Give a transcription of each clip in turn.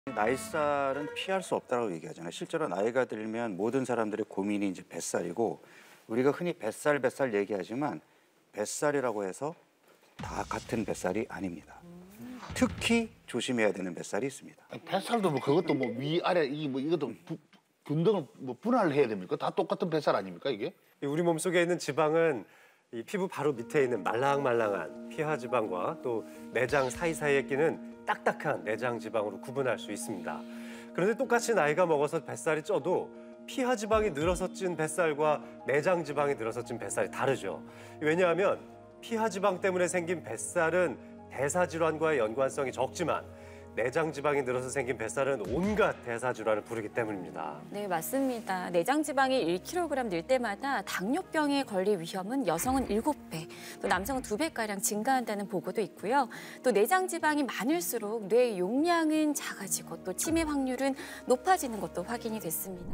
나이살은 피할 수 없다고 얘기하잖아요. 실제로 나이가 들면 모든 사람들의 고민이 이제 뱃살이고 우리가 흔히 뱃살 얘기하지만 뱃살이라고 해서 다 같은 뱃살이 아닙니다. 특히 조심해야 되는 뱃살이 있습니다. 뱃살도 뭐 그것도 뭐 위아래 이것도 분등을 뭐 분할을 해야 됩니까? 다 똑같은 뱃살 아닙니까 이게? 우리 몸속에 있는 지방은 이 피부 바로 밑에 있는 말랑말랑한 피하 지방과 또 내장 사이사이에 끼는 딱딱한 내장 지방으로 구분할 수 있습니다. 그런데 똑같이 나이가 먹어서 뱃살이 쪄도 피하 지방이 늘어서 찐 뱃살과 내장 지방이 늘어서 찐 뱃살이 다르죠. 왜냐하면 피하 지방 때문에 생긴 뱃살은 대사 질환과의 연관성이 적지만 내장 지방이 늘어서 생긴 뱃살은 온갖 대사 질환을 부르기 때문입니다. 네, 맞습니다. 내장 지방이 1kg 늘 때마다 당뇨병에 걸릴 위험은 여성은 7배, 또 남성은 2배가량 증가한다는 보고도 있고요. 또 내장 지방이 많을수록 뇌 용량은 작아지고 또 치매 확률은 높아지는 것도 확인이 됐습니다.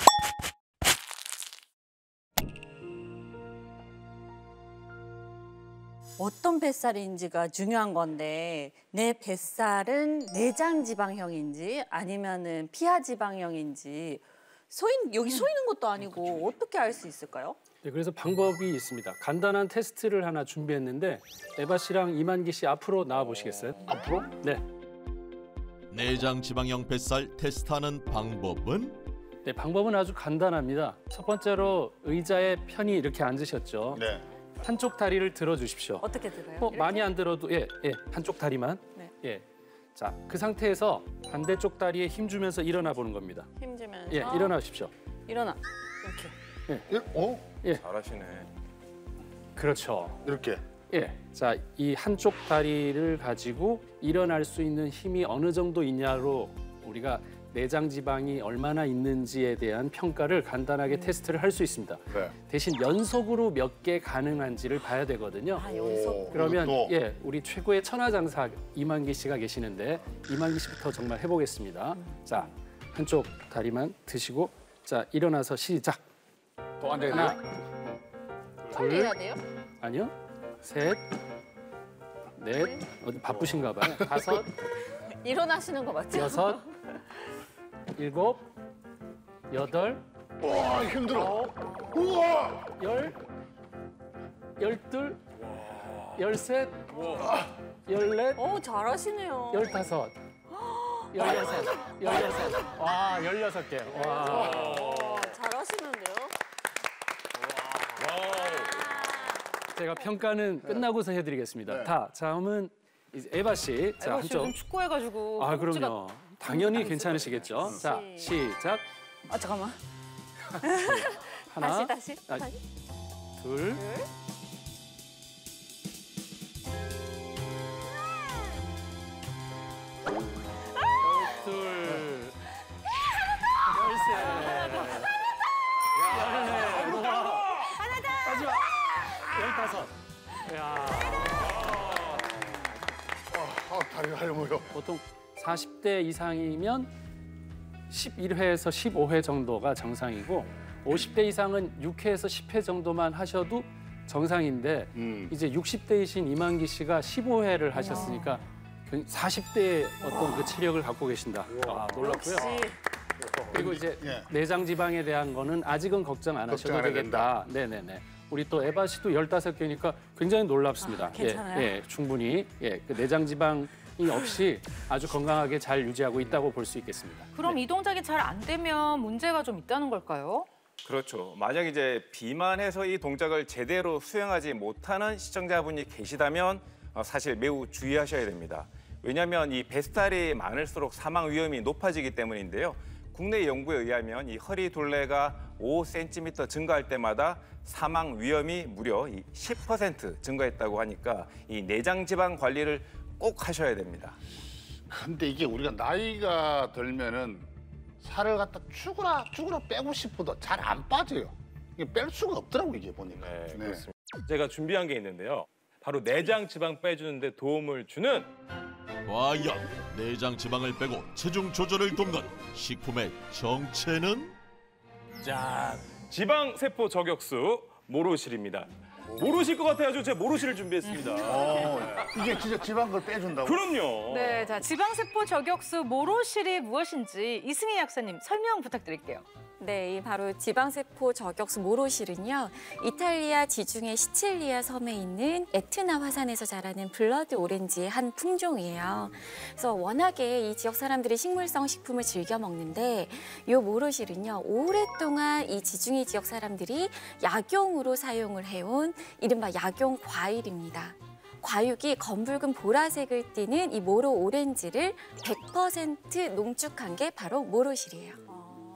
어떤 뱃살인지가 중요한 건데 내 뱃살은 내장 지방형인지 아니면은 피하 지방형인지 여기 서 있는 것도 아니고 어떻게 알 수 있을까요? 네, 그래서 방법이 있습니다. 간단한 테스트를 하나 준비했는데 에바 씨랑 이만기 씨 앞으로 나와 보시겠어요? 앞으로? 네. 내장 지방형 뱃살 테스트하는 방법은? 네, 방법은 아주 간단합니다. 첫 번째로 의자에 편히 이렇게 앉으셨죠. 네. 한쪽 다리를 들어 주십시오. 어떻게 들어요? 많이 안 들어도 한쪽 다리만. 네. 예. 자, 그 상태에서 반대쪽 다리에 힘 주면서 일어나 보는 겁니다. 힘 주면서. 예, 일어나십시오. 일어나. 이렇게. 예. 잘하시네. 그렇죠. 이렇게. 예. 자, 이 한쪽 다리를 가지고 일어날 수 있는 힘이 어느 정도 있냐로 우리가 내장 지방이 얼마나 있는지에 대한 평가를 간단하게 테스트를 할 수 있습니다. 네. 대신 연속으로 몇 개 가능한지를 봐야 되거든요. 아, 연속. 그러면 우리 최고의 천하장사 이만기 씨가 계시는데 이만기 씨부터 정말 해보겠습니다. 자, 한쪽 다리만 드시고 자, 일어나서 시작. 또 앉아야 하나, 빨리 해야 돼요? 아니요. 셋, 넷, 어디 바쁘신가 봐요. 다섯, 일어나시는 거 맞죠? 여섯, 일곱, 여덟, 와 힘들어. 우와. 열둘, 열셋, 열넷, 잘하시네요. 15, 16, 16. 와, 16개. 와. 잘하시는데요? 제가 평가는 끝나고서 해드리겠습니다. 네. 다음은 이제 에바 씨. 자, 에바 씨 요즘 축구해가지고. 아, 그럼요. 당연히 괜찮으시겠죠. 자, 시작. 아, 잠깐만. 하나, 다시. 둘. 둘. 열셋. 열넷. 마지막. 15. 야. 다리가 하려고요. 보통 40대 이상이면 11회에서 15회 정도가 정상이고 50대 이상은 6회에서 10회 정도만 하셔도 정상인데 이제 60대이신 이만기 씨가 15회를 하셨으니까 40대의 어떤 그 체력을 갖고 계신다. 아, 놀랍고요. 그리고 이제 내장 지방에 대한 거는 아직은 걱정 안 하셔도 되겠다. 네네네. 우리 또 에바 씨도 15개니까 굉장히 놀랍습니다. 괜찮아요? 충분히 그 내장 지방이 없이 아주 건강하게 잘 유지하고 있다고 볼 수 있겠습니다. 그럼 이 동작이 잘 안 되면 문제가 좀 있다는 걸까요? 그렇죠. 만약 이제 비만해서 이 동작을 제대로 수행하지 못하는 시청자분이 계시다면 사실 매우 주의하셔야 됩니다. 왜냐하면 이 뱃살이 많을수록 사망 위험이 높아지기 때문인데요. 국내 연구에 의하면 이 허리 둘레가 5cm 증가할 때마다 사망 위험이 무려 10% 증가했다고 하니까 이 내장 지방 관리를 꼭 하셔야 됩니다. 근데 이게 우리가 나이가 들면은 살을 갖다 죽으라 빼고 싶어도 잘 안 빠져요. 이게 뺄 수가 없더라고 이게 보니까. 네, 그렇습니다. 제가 준비한 게 있는데요. 바로 내장 지방 빼주는 데 도움을 주는 과연 내장 지방을 빼고 체중 조절을 돕는 식품의 정체는? 자, 지방세포 저격수 모로실입니다. 모르실 것 같아가지고 제가 모르시를 준비했습니다. 이게 진짜 지방을 빼준다고? 그럼요. 네, 자 지방세포 저격수 모로실이 무엇인지 이승희 약사님 설명 부탁드릴게요. 네, 이 바로 지방세포 저격수 모로실은요, 이탈리아 지중해 시칠리아 섬에 있는 에트나 화산에서 자라는 블러드 오렌지의 한 품종이에요. 그래서 워낙에 이 지역 사람들이 식물성 식품을 즐겨 먹는데, 이 모로실은요, 오랫동안 이 지중해 지역 사람들이 약용으로 사용을 해온 이른바 약용 과일입니다. 과육이 검붉은 보라색을 띠는 이 모로 오렌지를 100% 농축한 게 바로 모로실이에요.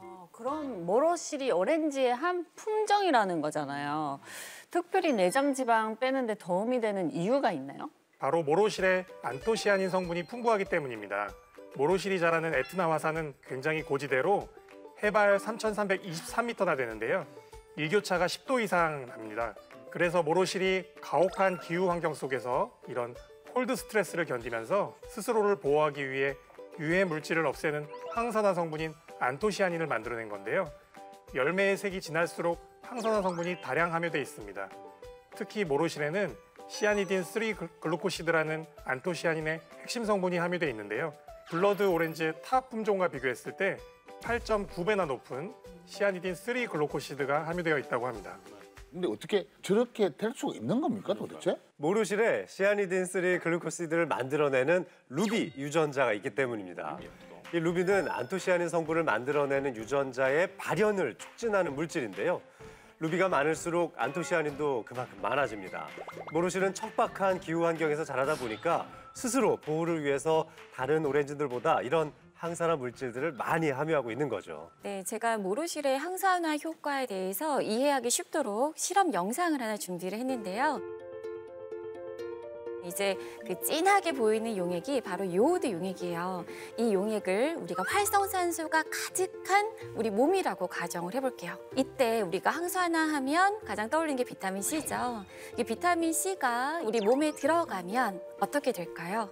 그럼 모로실이 오렌지의 한 품종이라는 거잖아요. 특별히 내장 지방 빼는데 도움이 되는 이유가 있나요? 바로 모로실에 안토시아닌 성분이 풍부하기 때문입니다. 모로실이 자라는 에트나 화산은 굉장히 고지대로 해발 3,323m나 되는데요. 일교차가 10도 이상 납니다. 그래서 모로실이 가혹한 기후 환경 속에서 이런 콜드 스트레스를 견디면서 스스로를 보호하기 위해 유해 물질을 없애는 항산화 성분인 안토시아닌을 만들어낸 건데요. 열매의 색이 진할수록 항산화 성분이 다량 함유되어 있습니다. 특히 모로실에는 시아니딘 3 글루코시드라는 안토시아닌의 핵심 성분이 함유되어 있는데요. 블러드 오렌지의 타 품종과 비교했을 때 8.9배나 높은 시아니딘 3 글루코시드가 함유되어 있다고 합니다. 근데 어떻게 저렇게 될 수가 있는 겁니까 도대체? 모르실에 시아니딘 3 글루코시드를 만들어내는 루비 유전자가 있기 때문입니다. 이 루비는 안토시아닌 성분을 만들어내는 유전자의 발현을 촉진하는 물질인데요. 루비가 많을수록 안토시아닌도 그만큼 많아집니다. 모로실은 척박한 기후 환경에서 자라다 보니까 스스로 보호를 위해서 다른 오렌지들보다 이런 항산화 물질들을 많이 함유하고 있는 거죠. 네, 제가 모로실의 항산화 효과에 대해서 이해하기 쉽도록 실험 영상을 하나 준비를 했는데요. 이제 그 진하게 보이는 용액이 바로 요오드 용액이에요. 이 용액을 우리가 활성산소가 가득한 우리 몸이라고 가정을 해볼게요. 이때 우리가 항산화하면 가장 떠올리는 게 비타민 C죠. 이 비타민 C가 우리 몸에 들어가면 어떻게 될까요?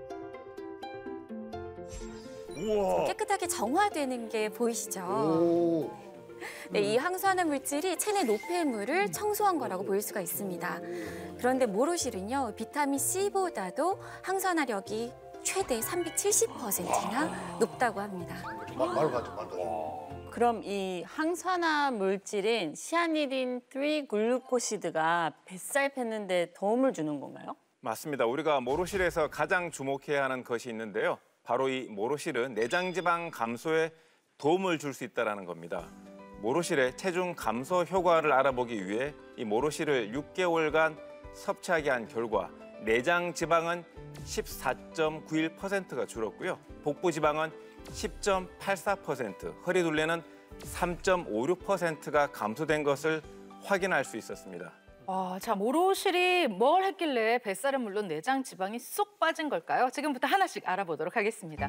우와. 깨끗하게 정화되는 게 보이시죠? 오. 네, 이 항산화 물질이 체내 노폐물을 청소한 거라고 볼 수가 있습니다. 그런데 모로실은요, 비타민 C보다도 항산화력이 최대 370%나 높다고 합니다. 말로 가죠. 그럼 이 항산화 물질인 시아니딘 3 글루코시드가 뱃살 뺐는데 도움을 주는 건가요? 맞습니다. 우리가 모로실에서 가장 주목해야 하는 것이 있는데요. 바로 이 모로실은 내장지방 감소에 도움을 줄 수 있다는 겁니다. 모로실의 체중 감소 효과를 알아보기 위해 이 모로실을 6개월간 섭취하게 한 결과 내장 지방은 14.91%가 줄었고요. 복부 지방은 10.84%, 허리둘레는 3.56%가 감소된 것을 확인할 수 있었습니다. 자 모로실이 뭘 했길래 뱃살은 물론 내장 지방이 쏙 빠진 걸까요? 지금부터 하나씩 알아보도록 하겠습니다.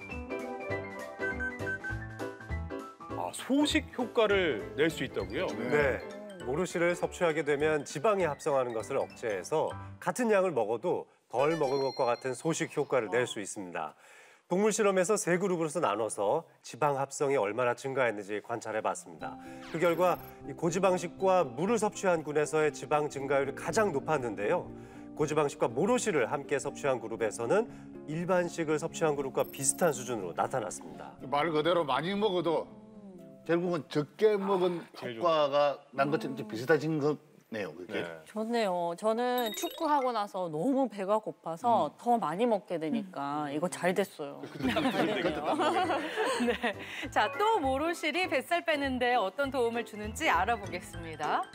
소식 효과를 낼 수 있다고요? 네. 모르실을 섭취하게 되면 지방이 합성하는 것을 억제해서 같은 양을 먹어도 덜 먹은 것과 같은 소식 효과를 낼 수 있습니다. 동물 실험에서 세 그룹으로서 나눠서 지방 합성이 얼마나 증가했는지 관찰해봤습니다. 그 결과 고지방식과 물을 섭취한 군에서의 지방 증가율이 가장 높았는데요. 고지방식과 모로실을 함께 섭취한 그룹에서는 일반식을 섭취한 그룹과 비슷한 수준으로 나타났습니다. 말 그대로 많이 먹어도 결국은 적게 먹은 효과가 난 것처럼 비슷해진 거네요. 그게. 네. 좋네요. 저는 축구하고 나서 너무 배가 고파서 더 많이 먹게 되니까 이거 잘 됐어요. 잘 되네요. 네, 자 또 모로실이 뱃살 빼는데 어떤 도움을 주는지 알아보겠습니다.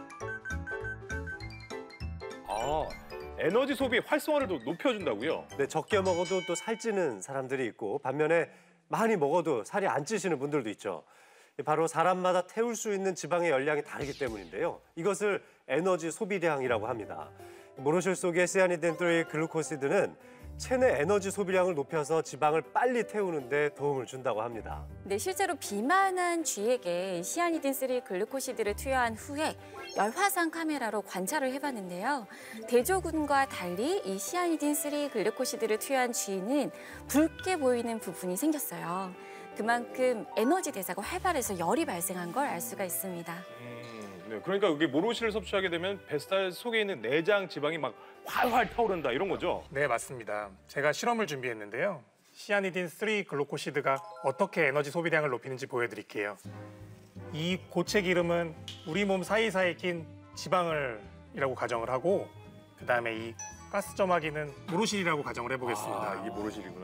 에너지 소비 활성화를 또 높여준다고요? 네, 적게 먹어도 또 살찌는 사람들이 있고 반면에 많이 먹어도 살이 안 찌시는 분들도 있죠. 바로 사람마다 태울 수 있는 지방의 열량이 다르기 때문인데요. 이것을 에너지 소비량이라고 합니다. 모로실 속의 시아니딘 3 글루코시드는 체내 에너지 소비량을 높여서 지방을 빨리 태우는 데 도움을 준다고 합니다. 네, 실제로 비만한 쥐에게 시아니딘 3 글루코시드를 투여한 후에 열화상 카메라로 관찰을 해봤는데요. 대조군과 달리 이 시아니딘 3 글루코시드를 투여한 쥐는 붉게 보이는 부분이 생겼어요. 그만큼 에너지 대사가 활발해서 열이 발생한 걸 알 수가 있습니다. 네, 그러니까 여기 모로시를 섭취하게 되면 뱃살 속에 있는 내장 지방이 막 활활 타오른다 이런 거죠? 네, 맞습니다. 제가 실험을 준비했는데요. 시아니딘 3 글루코시드가 어떻게 에너지 소비량을 높이는지 보여드릴게요. 이 고체 기름은 우리 몸 사이사이에 낀 지방이라고 가정을 하고 그다음에 이 가스 점화기는 모로실이라고 가정을 해보겠습니다. 아, 이게 모로실이구나.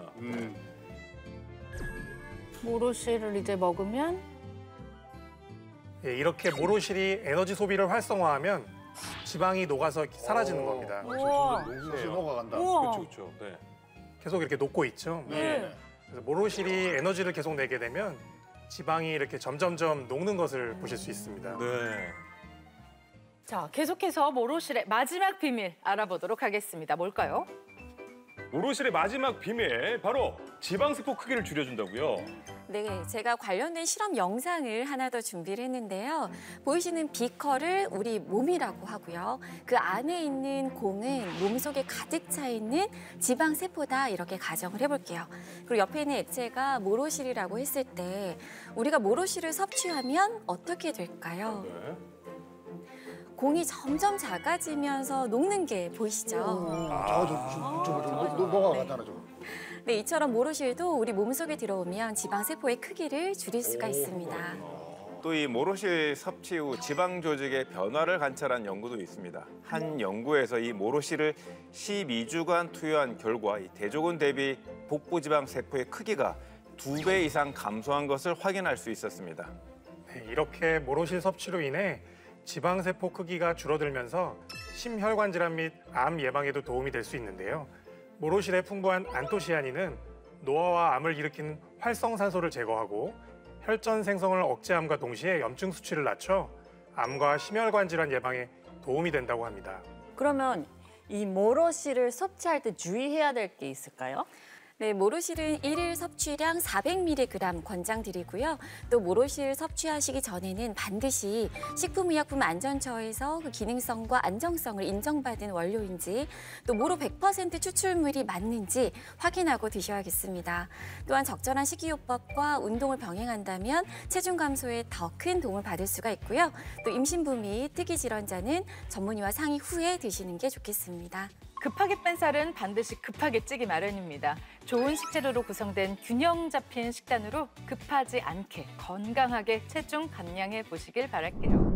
모로시를 이제 먹으면 예, 이렇게 모로실이 에너지 소비를 활성화하면 지방이 녹아서 사라지는 겁니다. 우와. 녹슬 녹아간다. 우와. 그렇죠. 네. 계속 이렇게 녹고 있죠. 네. 그래서 모로실이 에너지를 계속 내게 되면 지방이 이렇게 점점점 녹는 것을 보실 수 있습니다. 네. 자, 계속해서 모로실의 마지막 비밀 알아보도록 하겠습니다. 뭘까요? 모로실의 마지막 비밀 바로 지방 세포 크기를 줄여준다고요. 네, 제가 관련된 실험 영상을 하나 더 준비를 했는데요. 보이시는 비커를 우리 몸이라고 하고요. 그 안에 있는 공은 몸속에 가득 차 있는 지방 세포다 이렇게 가정을 해볼게요. 그리고 옆에 있는 액체가 모로실이라고 했을 때 우리가 모로실을 섭취하면 어떻게 될까요? 네. 공이 점점 작아지면서 녹는 게 보이시죠? 녹아가잖아, 저거. 네, 이처럼 모로실도 우리 몸속에 들어오면 지방 세포의 크기를 줄일 수가 있습니다. 또 이 모로실 섭취 후 지방 조직의 변화를 관찰한 연구도 있습니다. 한 연구에서 이 모로실을 12주간 투여한 결과 이 대조군 대비 복부 지방 세포의 크기가 2배 이상 감소한 것을 확인할 수 있었습니다. 네, 이렇게 모로실 섭취로 인해 지방 세포 크기가 줄어들면서 심혈관 질환 및 암 예방에도 도움이 될 수 있는데요. 모로실에 풍부한 안토시아닌은 노화와 암을 일으키는 활성산소를 제거하고 혈전 생성을 억제함과 동시에 염증 수치를 낮춰 암과 심혈관 질환 예방에 도움이 된다고 합니다. 그러면 이 모로실을 섭취할 때 주의해야 될 게 있을까요? 네, 모로실은 일일 섭취량 400mg 권장드리고요. 또 모로실 섭취하시기 전에는 반드시 식품의약품안전처에서 그 기능성과 안정성을 인정받은 원료인지 또 모로 100% 추출물이 맞는지 확인하고 드셔야겠습니다. 또한 적절한 식이요법과 운동을 병행한다면 체중 감소에 더 큰 도움을 받을 수가 있고요. 또 임신부 및 특이 질환자는 전문의와 상의 후에 드시는 게 좋겠습니다. 급하게 뺀 살은 반드시 급하게 찌기 마련입니다. 좋은 식재료로 구성된 균형 잡힌 식단으로 급하지 않게 건강하게 체중 감량해 보시길 바랄게요.